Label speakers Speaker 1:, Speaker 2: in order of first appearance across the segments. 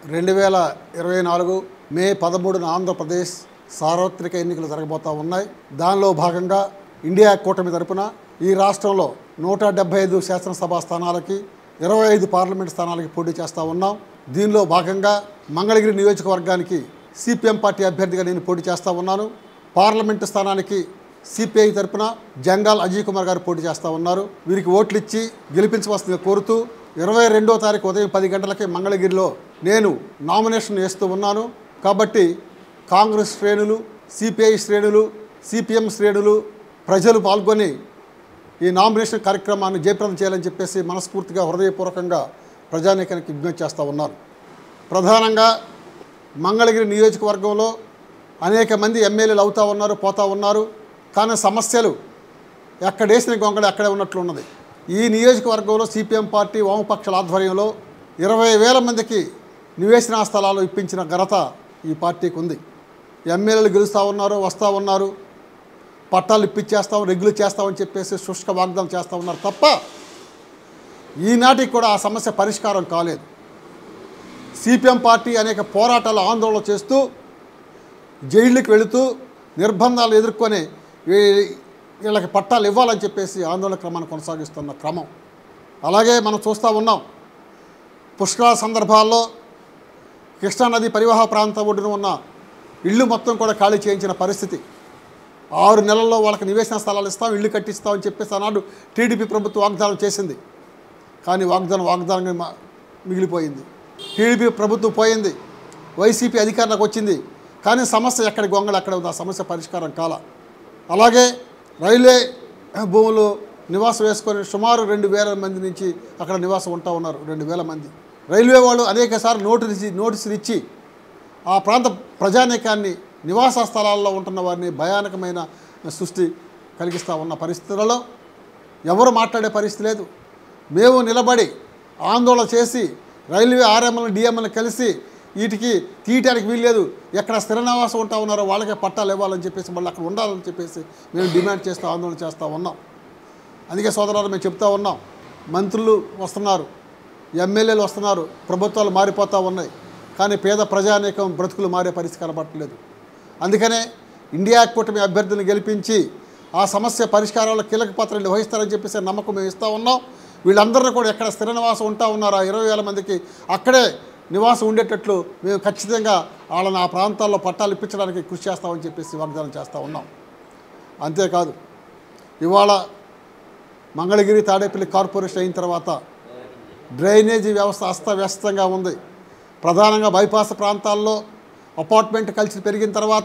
Speaker 1: 2024 మే 13న ఆంధ్రప్రదేశ్ సార్వత్రిక ఎన్నికలు జరగబోతా ఉన్నాయి. దానిలో భాగంగా ఇండియా కూటమి తరపున ఈ రాష్ట్రంలో 175 శాసనసభ స్థానాలకి 25 పార్లమెంట్ స్థానాలకి పోటీ చేస్తూ ఉన్నాం. దీనిలో భాగంగా మంగళగిరి నియోజకవర్గానికి సిపిఎం పార్టీ అభ్యర్థిగా నేను పోటీ చేస్తూ ఉన్నాను. పార్లమెంటు స్థానానికి సిపిఐ తరపున జంగాల్ అజయ్ కుమార్ గారు పోటీ చేస్తూ ఉన్నారు. వీరికి ఓట్లు ఇచ్చి గెలిపించవలసిందిగా కోరుతూ 22వ తారీఖు ఉదయం 10 గంటలకి మంగళగిరిలో నేను నామినేషన్ వేస్తూ ఉన్నాను. కాబట్టి కాంగ్రెస్ శ్రేణులు, సిపిఐ శ్రేణులు, సిపిఎం శ్రేణులు ప్రజలు పాల్గొని ఈ నామినేషన్ కార్యక్రమాన్ని జయప్రదం చేయాలని చెప్పేసి మనస్ఫూర్తిగా హృదయపూర్వకంగా ప్రజానీకానికి విజ్ఞప్తి చేస్తూ ఉన్నారు. ప్రధానంగా మంగళగిరి నియోజకవర్గంలో అనేక మంది ఎమ్మెల్యేలు అవుతూ ఉన్నారు, పోతూ ఉన్నారు. కానీ సమస్యలు ఎక్కడేసిన గొంగళి అక్కడే ఉన్నట్లు ఉన్నది. ఈ నియోజకవర్గంలో సిపిఎం పార్టీ వామపక్షాల ఆధ్వర్యంలో 20,000 మందికి నివేశన స్థలాలు ఇప్పించిన ఘనత ఈ పార్టీకి ఉంది. ఎమ్మెల్యేలు గెలుస్తూ ఉన్నారు, వస్తూ ఉన్నారు, పట్టాలు ఇప్పించేస్తాం, రెగ్యులర్ చేస్తామని చెప్పేసి శుష్క వాగ్దానం చేస్తూ ఉన్నారు తప్ప ఈనాటికి కూడా ఆ సమస్య పరిష్కారం కాలేదు. సిపిఎం పార్టీ అనేక పోరాటాలు, ఆందోళన చేస్తూ జైళ్ళకి వెళుతూ నిర్బంధాలు ఎదుర్కొని వీళ్ళకి పట్టాలు ఇవ్వాలని చెప్పేసి ఆందోళన క్రమాన్ని కొనసాగిస్తున్న క్రమం. అలాగే మనం చూస్తూ ఉన్నాం, పుష్కరాల సందర్భాల్లో కృష్ణానది పరివాహ ప్రాంతం ఒడ్డున ఉన్న ఇళ్ళు మొత్తం కూడా ఖాళీ చేయించిన పరిస్థితి. 6 నెలల్లో వాళ్ళకి నివేశన స్థలాలు ఇస్తాం, ఇళ్ళు కట్టిస్తామని చెప్పేసి అన్నాడు టీడీపీ ప్రభుత్వం వాగ్దానం చేసింది. కానీ వాగ్దానంగా మిగిలిపోయింది. టీడీపీ ప్రభుత్వం పోయింది, వైసీపీ అధికారంలోకి వచ్చింది. కానీ సమస్య ఎక్కడి గొంగళి అక్కడ ఉంది, ఆ సమస్య పరిష్కారం కాల. అలాగే రైల్వే భూములు నివాసం వేసుకొని సుమారు 2,000 మంది నుంచి అక్కడ నివాసం ఉంటా ఉన్నారు. 2,000 మంది రైల్వే వాళ్ళు అనేక సార్లు నోటీసులు ఇచ్చి ఆ ప్రాంత ప్రజానీకాన్ని నివాస స్థలాల్లో ఉంటున్న వారిని భయానకమైన సృష్టి కలిగిస్తూ ఉన్న పరిస్థితులలో ఎవరు మాట్లాడే పరిస్థితి లేదు. మేము నిలబడి ఆందోళన చేసి రైల్వే ఆర్ఎంఎల్ డిఎంఎల్ని కలిసి వీటికి తీయటానికి వీల్లేదు, ఎక్కడ స్థిర నివాసం ఉంటా ఉన్నారో వాళ్ళకే పట్టాలు ఇవ్వాలని చెప్పేసి మళ్ళీ అక్కడ ఉండాలని చెప్పేసి మేము డిమాండ్ చేస్తూ ఆందోళన చేస్తూ ఉన్నాం. అందుకే సోదరులు మేము చెప్తా ఉన్నాం, మంత్రులు వస్తున్నారు, ఎమ్మెల్యేలు వస్తున్నారు, ప్రభుత్వాలు మారిపోతూ ఉన్నాయి. కానీ పేద ప్రజానీకం బ్రతుకులు మారే పరిస్థితి కనబడట్లేదు. అందుకనే ఇండియా కూటమి అభ్యర్థులను గెలిపించి ఆ సమస్య పరిష్కారంలో కీలక పాత్రలు వహిస్తారని చెప్పేసి నమ్మకం మేము ఇస్తూ ఉన్నాం. వీళ్ళందరినీ కూడా ఎక్కడ స్థిర నివాసం ఉంటా ఉన్నారో 20,000 మందికి అక్కడే నివాసం ఉండేటట్లు మేము ఖచ్చితంగా వాళ్ళని ఆ ప్రాంతాల్లో పట్టాలు ఇప్పించడానికి కృషి చేస్తామని చెప్పేసి వాగ్దానం చేస్తూ ఉన్నాం. అంతేకాదు, ఇవాళ మంగళగిరి తాడేపల్లి కార్పొరేషన్ అయిన తర్వాత డ్రైనేజీ వ్యవస్థ అస్తవ్యస్తంగా ఉంది. ప్రధానంగా బైపాస్ ప్రాంతాల్లో అపార్ట్మెంట్ కల్చర్ పెరిగిన తర్వాత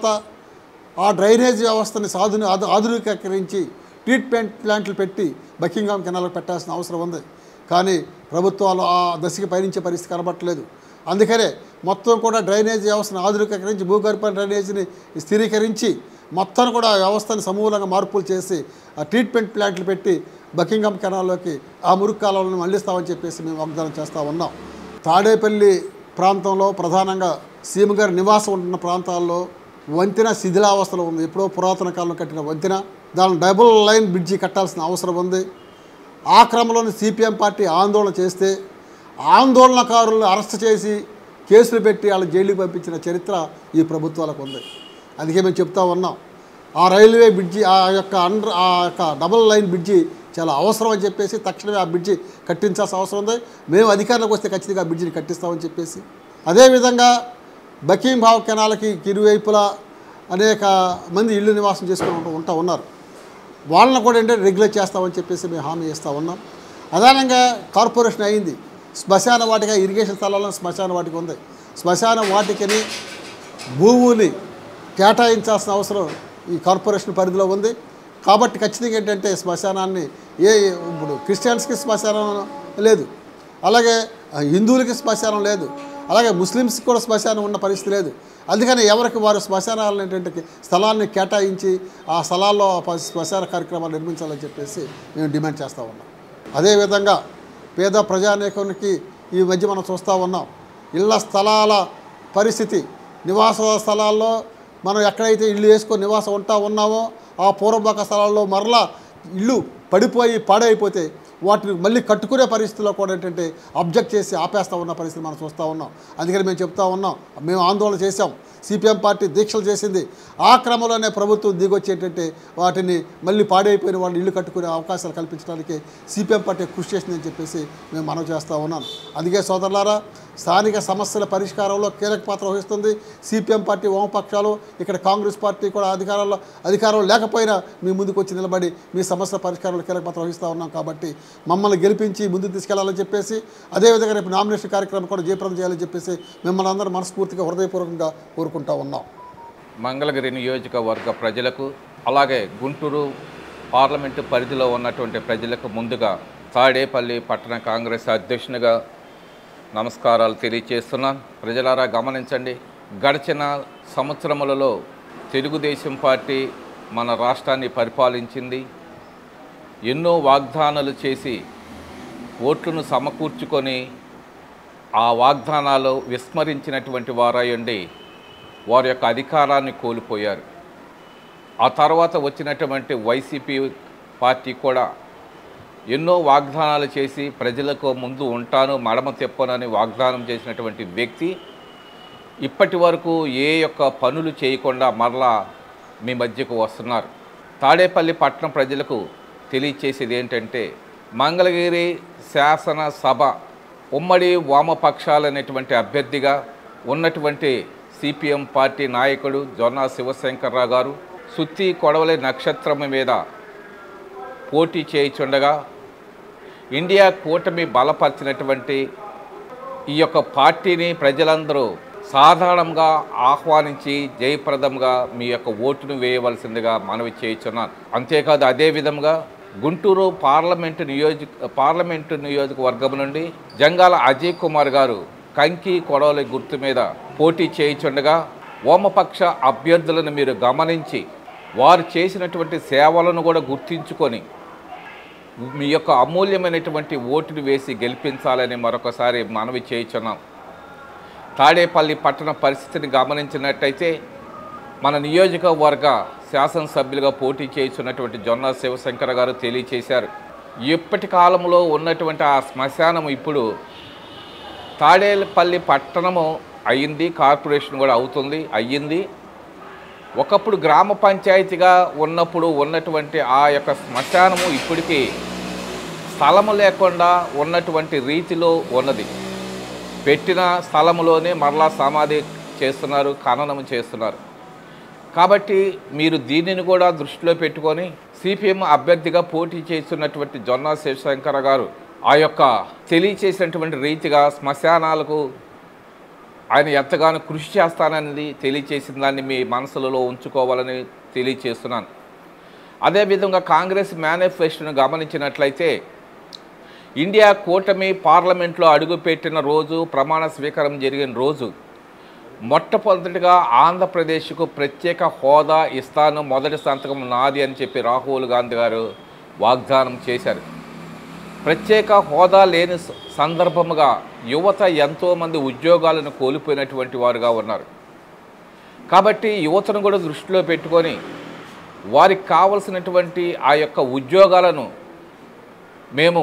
Speaker 1: ఆ డ్రైనేజీ వ్యవస్థని ఆధునికీకరించి ట్రీట్మెంట్ ప్లాంట్లు పెట్టి బకింగ్హామ్ కెనాల్కి పెట్టాల్సిన అవసరం ఉంది. కానీ ప్రభుత్వాలు ఆ దశకి పయనించే పరిస్థితి కనబట్టలేదు. అందుకనే మొత్తం కూడా డ్రైనేజీ వ్యవస్థను ఆధునికీకరించి భూగర్భ డ్రైనేజీని స్థిరీకరించి మొత్తం కూడా వ్యవస్థని సమూలంగా మార్పులు చేసి ఆ ట్రీట్మెంట్ ప్లాంట్లు పెట్టి బకింగ్హామ్ కెనాల్లోకి ఆ మురుగు కాలువలను మళ్లిస్తామని చెప్పేసి మేము వాగ్దానం చేస్తూ ఉన్నాం. తాడేపల్లి ప్రాంతంలో ప్రధానంగా సీఎం గారి నివాసం ఉంటున్న ప్రాంతాల్లో వంతెన శిథిలావస్థలో ఉంది. ఎప్పుడో పురాతన కాలంలో కట్టిన వంతెన, దాని డబుల్ లైన్ బ్రిడ్జి కట్టాల్సిన అవసరం ఉంది. ఆ క్రమంలోని సిపిఎం పార్టీ ఆందోళన చేస్తే ఆందోళనకారులను అరెస్ట్ చేసి కేసులు పెట్టి వాళ్ళ జైలుకి పంపించిన చరిత్ర ఈ ప్రభుత్వాలకు ఉంది. అందుకే మేము చెప్తా ఉన్నాం, ఆ రైల్వే బ్రిడ్జి ఆ యొక్క డబుల్ లైన్ బ్రిడ్జి చాలా అవసరం అని చెప్పేసి తక్షణమే ఆ బ్రిడ్జి కట్టించాల్సిన అవసరం ఉంది. మేము అధికారంలోకి వస్తే ఖచ్చితంగా ఆ బ్రిడ్జిని కట్టిస్తామని చెప్పేసి, అదేవిధంగా బకింగ్హామ్ కెనాల్కి ఇరువైపులా అనేక మంది ఇళ్ళు నివాసం చేసుకుని ఉంటా ఉన్నారు. వాళ్ళని కూడా ఏంటంటే రెగ్యులేట్ చేస్తామని చెప్పేసి మేము హామీ ఇస్తూ ఉన్నాం. అదనంగా కార్పొరేషన్ అయింది, శ్మశాన వాటిక ఇరిగేషన్ స్థలాల్లో శ్మశాన వాటిక ఉంది. శ్మశాన వాటికని భూముని కేటాయించాల్సిన అవసరం ఈ కార్పొరేషన్ పరిధిలో ఉంది. కాబట్టి ఖచ్చితంగా ఏంటంటే శ్మశానాన్ని ఇప్పుడు క్రిస్టియన్స్కి శ్మశానం లేదు, అలాగే హిందువులకి శ్మశానం లేదు, అలాగే ముస్లిమ్స్కి కూడా శ్మశానం ఉన్న పరిస్థితి లేదు. అందుకని ఎవరికి వారు శ్మశానాలను ఏంటంటే స్థలాన్ని కేటాయించి ఆ స్థలాల్లో శ్మశాన కార్యక్రమాలు నిర్మించాలని చెప్పేసి మేము డిమాండ్ చేస్తూ ఉన్నాం. అదేవిధంగా పేద ప్రజానీకానికి ఈ మధ్య మనం చూస్తూ ఉన్నాం, ఇళ్ల స్థలాల పరిస్థితి, నివాస స్థలాల్లో మనం ఎక్కడైతే ఇల్లు వేసుకొని నివాసం ఉంటా ఉన్నామో ఆ పూర్వభాగ స్థలాల్లో మరలా ఇల్లు పడిపోయి పాడైపోతే వాటిని మళ్ళీ కట్టుకునే పరిస్థితిలో కూడా ఏంటంటే అబ్జెక్ట్ చేసి ఆపేస్తూ ఉన్న పరిస్థితి మనం చూస్తూ ఉన్నాం. అందుకని మేము చెప్తా ఉన్నాం, మేము ఆందోళన చేశాం, సిపిఎం పార్టీ దీక్షలు చేసింది. ఆ క్రమంలోనే ప్రభుత్వం దిగొచ్చి ఏంటంటే వాటిని మళ్ళీ పాడైపోయిన వాళ్ళు ఇల్లు కట్టుకునే అవకాశాలు కల్పించడానికి సిపిఎం పార్టీ కృషి చేసిందని చెప్పేసి మేము మనవి చేస్తూ ఉన్నాం. అందుకే సోదరులారా, స్థానిక సమస్యల పరిష్కారంలో కీలక పాత్ర వహిస్తుంది సిపిఎం పార్టీ, వామపక్షాలు. ఇక్కడ కాంగ్రెస్ పార్టీ కూడా అధికారం లేకపోయినా మీ ముందుకు వచ్చి నిలబడి మీ సమస్యల పరిష్కారంలో కీలక పాత్ర వహిస్తూ ఉన్నాం. కాబట్టి మమ్మల్ని గెలిపించి ముందుకు తీసుకెళ్లాలని చెప్పేసి, అదేవిధంగా రేపు నామినేషన్ కార్యక్రమం కూడా జయప్రదం చేయాలని చెప్పేసి మిమ్మల్ని అందరూ మనస్ఫూర్తిగా హృదయపూర్వకంగా కోరుకుంటూ ఉన్నాం.
Speaker 2: మంగళగిరి నియోజకవర్గ ప్రజలకు, అలాగే గుంటూరు పార్లమెంటు పరిధిలో ఉన్నటువంటి ప్రజలకు ముందుగా తాడేపల్లి పట్టణ కాంగ్రెస్ అధ్యక్షునిగా నమస్కారాలు తెలియజేస్తున్నాను. ప్రజలారా గమనించండి, గడిచిన సంవత్సరములలో తెలుగుదేశం పార్టీ మన రాష్ట్రాన్ని పరిపాలించింది. ఎన్నో వాగ్దానాలు చేసి ఓట్లను సమకూర్చుకొని ఆ వాగ్దానాలు విస్మరించినటువంటి వారయ్యండి వారి యొక్క అధికారాన్ని కోల్పోయారు. ఆ తర్వాత వచ్చినటువంటి వైసీపీ పార్టీ కూడా ఎన్నో వాగ్దానాలు చేసి ప్రజలకు ముందు ఉంటాను, మడమ తిప్పనని వాగ్దానం చేసినటువంటి వ్యక్తి ఇప్పటి వరకు ఏ యొక్క పనులు చేయకుండా మరలా మీ మధ్యకు వస్తున్నారు. తాడేపల్లి పట్టణ ప్రజలకు తెలియచేసేది ఏంటంటే, మంగళగిరి శాసనసభ ఉమ్మడి వామపక్షాలనేటువంటి అభ్యర్థిగా ఉన్నటువంటి సిపిఎం పార్టీ నాయకుడు జొన్నా శివశంకర్రావు గారు సుత్తి కొడవలి నక్షత్రం మీద పోటీ చేయుచుండగా, ఇండియా కూటమి బలపరిచినటువంటి ఈ యొక్క పార్టీని ప్రజలందరూ సాధారణంగా ఆహ్వానించి జయప్రదంగా మీ యొక్క ఓటును వేయవలసిందిగా మనవి చేయుచున్నాను. అంతేకాదు, అదేవిధంగా గుంటూరు పార్లమెంటు నియోజకవర్గం నుండి జంగాల అజయ్ కుమార్ గారు కంకి కొడవలి గుర్తు మీద పోటీ చేయుచుండగా, వామపక్ష అభ్యర్థులను మీరు గమనించి వారు చేసినటువంటి సేవలను కూడా గుర్తించుకొని మీ యొక్క అమూల్యమైనటువంటి ఓటును వేసి గెలిపించాలని మరొకసారి మనవి చేయుచున్నాం. తాడేపల్లి పట్టణ పరిస్థితిని గమనించినట్టయితే మన నియోజకవర్గ శాసనసభ్యులుగా పోటీ చేస్తున్నటువంటి జొన్నా శివశంకర్ గారు తెలియచేశారు. ఇప్పటి కాలంలో ఉన్నటువంటి ఆ శ్మశానం ఇప్పుడు తాడేపల్లి పట్టణము అయ్యింది, కార్పొరేషన్ కూడా అయ్యింది. ఒకప్పుడు గ్రామ పంచాయతీగా ఉన్నప్పుడు ఉన్నటువంటి ఆ యొక్క శ్మశానము ఇప్పటికీ స్థలము లేకుండా ఉన్నటువంటి రీతిలో ఉన్నది. పెట్టిన స్థలంలోనే మరలా సమాధి చేస్తున్నారు, ఖననం చేస్తున్నారు. కాబట్టి మీరు దీనిని కూడా దృష్టిలో పెట్టుకొని సిపిఎం అభ్యర్థిగా పోటీ చేస్తున్నటువంటి జొన్నా శివశంకర్ గారు ఆ యొక్క తెలియచేసినటువంటి రీతిగా శ్మశానాలకు ఆయన ఎంతగానో కృషి చేస్తానని తెలియచేసిన దాన్ని మీ మనసులలో ఉంచుకోవాలని తెలియచేస్తున్నాను. అదేవిధంగా కాంగ్రెస్ మేనిఫెస్టోను గమనించినట్లయితే ఇండియా కూటమి పార్లమెంట్లో అడుగుపెట్టిన రోజు, ప్రమాణ స్వీకారం జరిగిన రోజు మొట్టమొదటిగా ఆంధ్రప్రదేశ్కు ప్రత్యేక హోదా ఇస్తాను, మొదటి సంతకం నాది అని చెప్పి రాహుల్ గాంధీ గారు వాగ్దానం చేశారు. ప్రత్యేక హోదా లేని సందర్భముగా యువత ఎంతోమంది ఉద్యోగాలను కోల్పోయినటువంటి వారుగా ఉన్నారు. కాబట్టి యువతను కూడా దృష్టిలో పెట్టుకొని వారికి కావలసినటువంటి ఆ యొక్క ఉద్యోగాలను మేము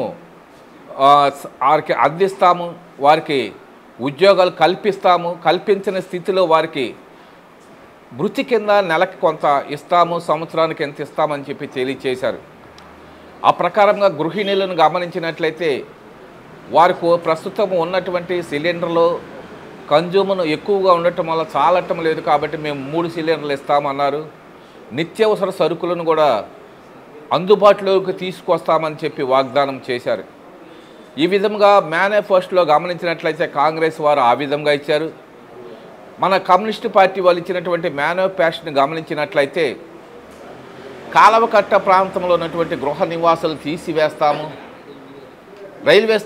Speaker 2: వారికి అందిస్తాము, వారికి ఉద్యోగాలు కల్పిస్తాము, కల్పించిన స్థితిలో వారికి వృత్తి కింద నెలకి కొంత ఇస్తాము, సంవత్సరానికి ఎంత ఇస్తామని చెప్పి తెలియచేశారు. ఆ ప్రకారంగా గృహిణులను గమనించినట్లయితే వారికి ప్రస్తుతం ఉన్నటువంటి సిలిండర్లు కన్జ్యూమర్ ఎక్కువగా ఉండటం వల్ల చాలటం లేదు, కాబట్టి మేము 3 సిలిండర్లు ఇస్తామన్నారు. నిత్యావసర సరుకులను కూడా అందుబాటులోకి తీసుకొస్తామని చెప్పి వాగ్దానం చేశారు. ఈ విధంగా మేనిఫెస్టోలో గమనించినట్లయితే కాంగ్రెస్ వారు ఆ విధంగా ఇచ్చారు. మన కమ్యూనిస్టు పార్టీ వాళ్ళు ఇచ్చినటువంటి మేనిఫెస్టోని గమనించినట్లయితే కాలవకట్ట ప్రాంతంలో ఉన్నటువంటి గృహ నివాసాలు తీసివేస్తాము, రైల్వే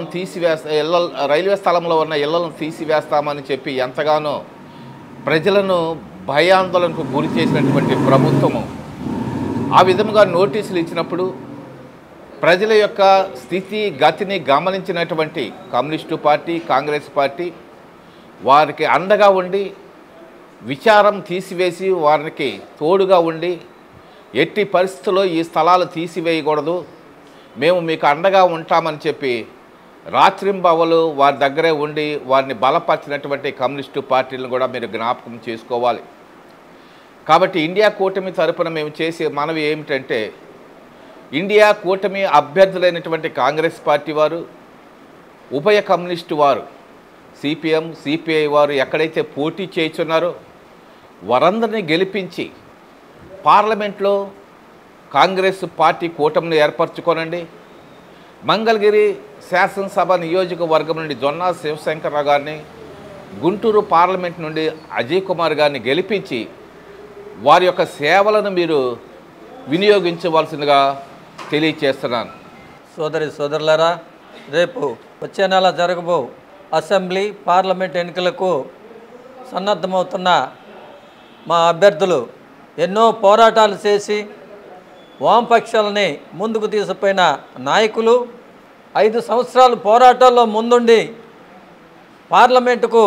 Speaker 2: స్థలంలో ఉన్న ఇళ్లను తీసివేస్తామని చెప్పి ఎంతగానో ప్రజలను భయాందోళనకు గురి చేసినటువంటి ప్రభుత్వము ఆ విధంగా నోటీసులు ఇచ్చినప్పుడు ప్రజల యొక్క స్థితి గతిని గమనించినటువంటి కమ్యూనిస్టు పార్టీ, కాంగ్రెస్ పార్టీ వారికి అండగా ఉండి విచారం తీసివేసి వారికి తోడుగా ఉండి ఎట్టి పరిస్థితుల్లో ఈ స్థలాలు తీసివేయకూడదు, మేము మీకు అండగా ఉంటామని చెప్పి రాత్రింబవలు వారి దగ్గరే ఉండి వారిని బలపరిచినటువంటి కమ్యూనిస్టు పార్టీలను కూడా మీరు జ్ఞాపకం చేసుకోవాలి. కాబట్టి ఇండియా కూటమి తరపున మేము చేసే మనవి ఏమిటంటే, ఇండియా కూటమి అభ్యర్థులైనటువంటి కాంగ్రెస్ పార్టీ వారు, ఉభయ కమ్యూనిస్టు వారు, సిపిఎం సిపిఐ వారు ఎక్కడైతే పోటీ చేస్తున్నారో వారందరినీ గెలిపించి పార్లమెంట్లో కాంగ్రెస్ పార్టీ కూటమిని ఏర్పరచుకోనండి. మంగళగిరి శాసనసభ నియోజకవర్గం నుండి జొన్నా శివశంకర్రావు గారిని, గుంటూరు పార్లమెంట్ నుండి అజయ్ కుమార్ గారిని గెలిపించి వారి యొక్క సేవలను మీరు వినియోగించవలసిందిగా తెలియచేస్తున్నాను.
Speaker 3: సోదరులారా, రేపు వచ్చే నెల జరగబో అసెంబ్లీ పార్లమెంట్ ఎన్నికలకు సన్నద్ధమవుతున్న మా అభ్యర్థులు ఎన్నో పోరాటాలు చేసి వామపక్షాలని ముందుకు తీసుకుపోయిన నాయకులు, 5 సంవత్సరాలు పోరాటాల్లో ముందుండి పార్లమెంటుకు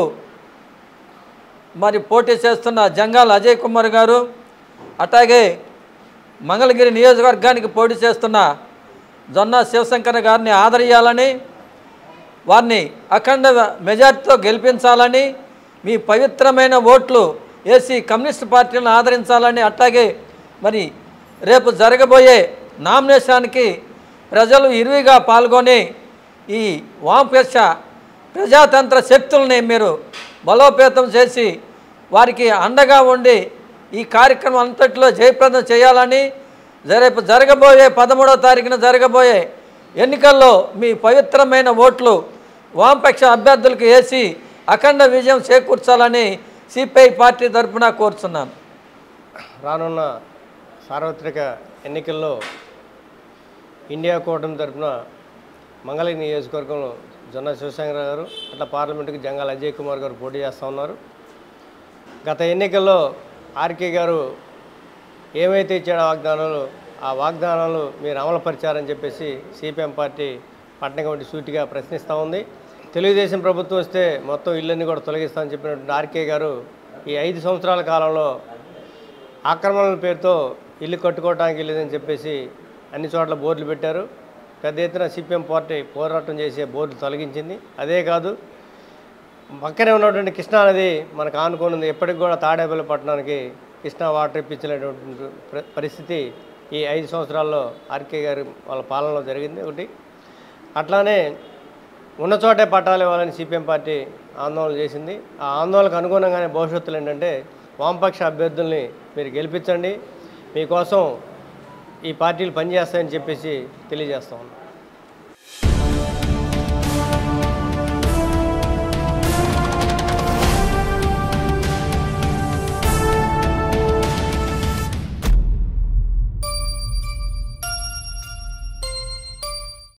Speaker 3: మరి పోటీ చేస్తున్న జంగాల అజయ్ కుమార్ గారు, అట్లాగే మంగళగిరి నియోజకవర్గానికి పోటీ చేస్తున్న జొన్నా శివశంకర్ గారిని ఆదరించాలని, వారిని అఖండ మెజార్టీతో గెలిపించాలని, మీ పవిత్రమైన ఓట్లు వేసి కమ్యూనిస్ట్ పార్టీలను ఆదరించాలని, అట్లాగే మరి రేపు జరగబోయే నామినేషన్కి ప్రజలు ఇరువిగా పాల్గొని ఈ వామపక్ష ప్రజాతంత్ర శక్తుల్ని మీరు బలోపేతం చేసి వారికి అండగా ఉండి ఈ కార్యక్రమం అంతట్లో జయప్రదం చేయాలని, రేపు జరగబోయే 13వ తారీఖున జరగబోయే ఎన్నికల్లో మీ పవిత్రమైన ఓట్లు వామపక్ష అభ్యర్థులకు వేసి అఖండ విజయం చేకూర్చాలని సిపిఐ పార్టీ తరఫున కోరుతున్నాను.
Speaker 4: రానున్న సార్వత్రిక ఎన్నికల్లో ఇండియా కూటమి తరఫున మంగళగిరి నియోజకవర్గంలో జొన్నా శివశంకర్ గారు, అట్లా పార్లమెంటుకి జంగాల అజయ్ కుమార్ గారు పోటీ చేస్తూ ఉన్నారు. గత ఎన్నికల్లో ఆర్కే గారు ఏమైతే ఇచ్చాడో వాగ్దానాలు, ఆ వాగ్దానాలు మీరు అమలుపరిచారని చెప్పేసి సిపిఎం పార్టీ పట్టణ కమిటీ సూటిగా ప్రశ్నిస్తూ ఉంది. తెలుగుదేశం ప్రభుత్వం వస్తే మొత్తం ఇళ్ళన్నీ కూడా తొలగిస్తామని చెప్పినటువంటి ఆర్కే గారు ఈ 5 సంవత్సరాల కాలంలో ఆక్రమణల పేరుతో ఇల్లు కట్టుకోవడానికి లేదని చెప్పేసి అన్ని చోట్ల బోర్డులు పెట్టారు. పెద్ద ఎత్తున సిపిఎం పార్టీ పోరాటం చేసే బోర్డులు తొలగించింది. అదే కాదు, పక్కనే ఉన్నటువంటి కృష్ణా నది మనకు ఆనుకున్నది, ఎప్పటికి కూడా తాడేపల్లి పట్టణానికి కృష్ణా వాటర్ ఇప్పించలేటువంటి పరిస్థితి ఈ 5 సంవత్సరాల్లో ఆర్కే గారి వాళ్ళ పాలనలో జరిగింది. ఒకటి అట్లానే ఉన్న చోటే పట్టాలు ఇవ్వాలని సిపిఎం పార్టీ ఆందోళన చేసింది. ఆ ఆందోళనకు అనుగుణంగానే భవిష్యత్తులో ఏంటంటే వామపక్ష అభ్యర్థుల్ని మీరు గెలిపించండి, మీకోసం ఈ పార్టీలు పనిచేస్తాయని చెప్పేసి తెలియజేస్తా ఉన్నాం.